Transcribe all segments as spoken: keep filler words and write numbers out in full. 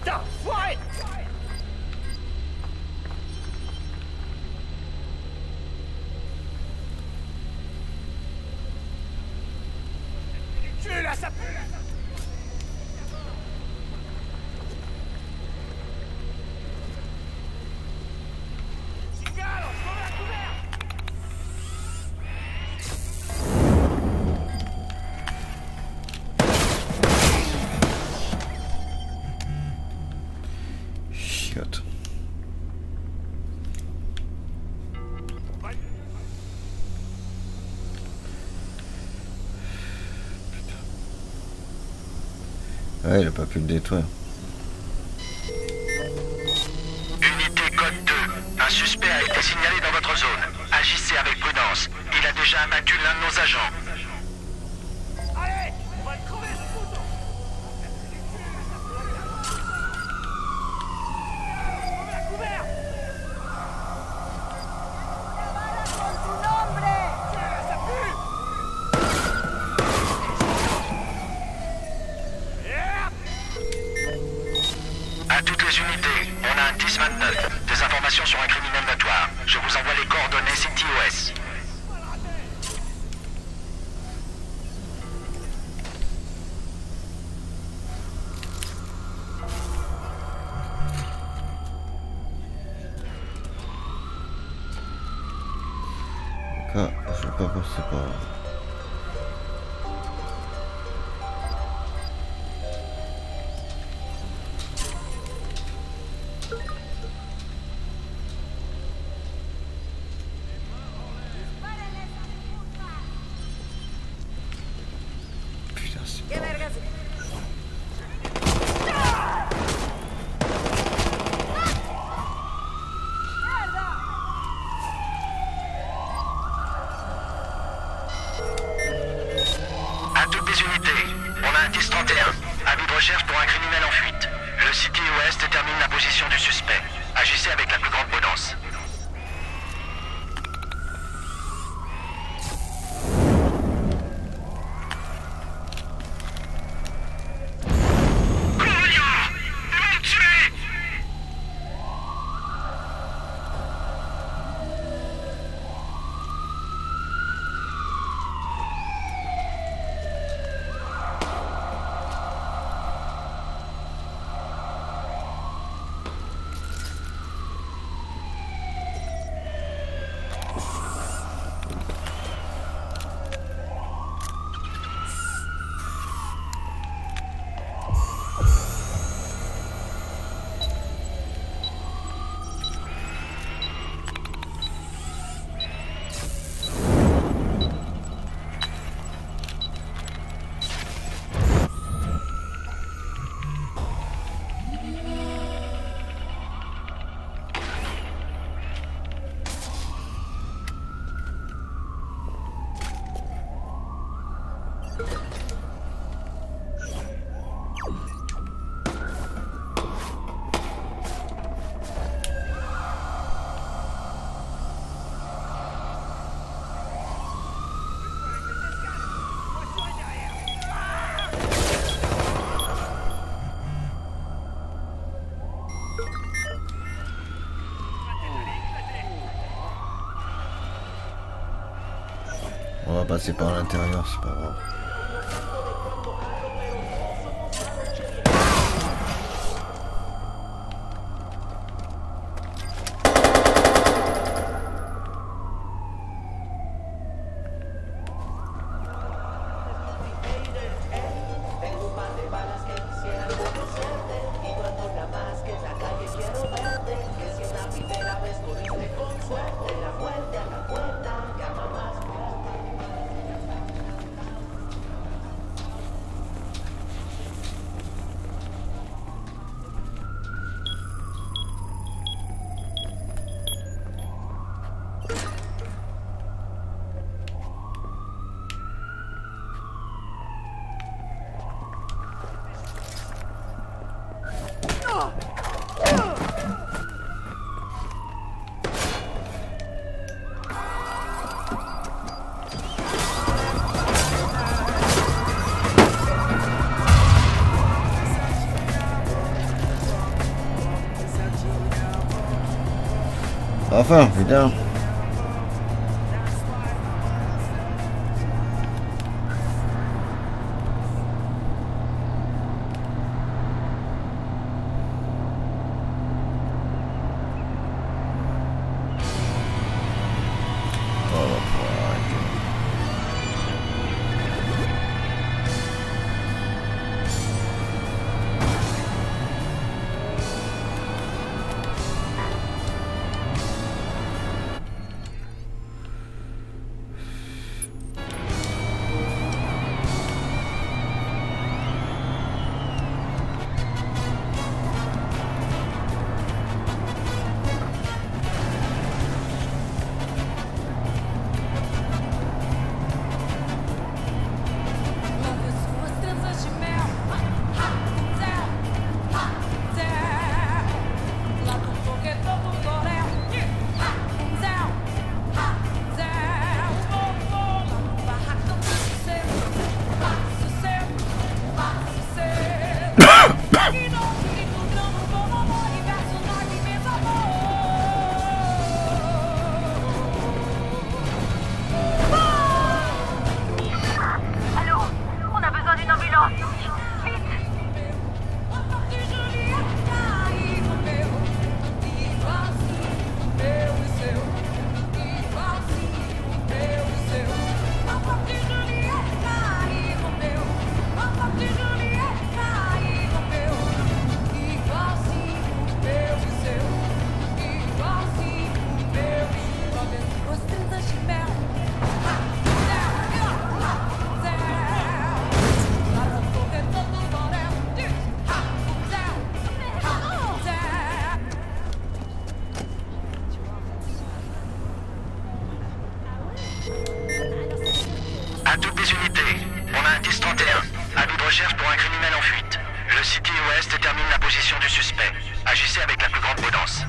Putain, foiré! Tu là, ça pue! Ouais, il a pas pu le détruire. Unité code deux. Un suspect a été signalé dans votre zone. Agissez avec prudence. Il a déjà abattu l'un de nos agents. Allez, on va le crever ce couteau! On a couvert! Ça pue! À toutes les unités, on a un dix vingt-neuf. Des informations sur un criminel notoire. Je vous envoie les coordonnées C T O S. D'accord, je vais pas passer par là. Putain, c'est pas... À toutes les unités, on a un dix trente et un. Avis de recherche pour un criminel en fuite. Le C T O S détermine la position du suspect. Agissez avec la plus grande prudence. On va passer par l'intérieur, c'est pas grave. Enfin, putain. À toutes les unités, on a un dix trente et un. Avis de recherche pour un criminel en fuite. Le City West détermine la position du suspect. Agissez avec la plus grande prudence.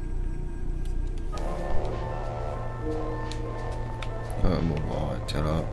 Euh, bon, on va arrêter là.